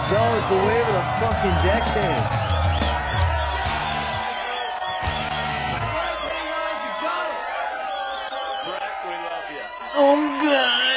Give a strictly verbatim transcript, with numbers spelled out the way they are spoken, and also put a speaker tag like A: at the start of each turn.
A: Jones, the wave of the fucking deckhand.
B: Brett, we love you.
A: Oh, God.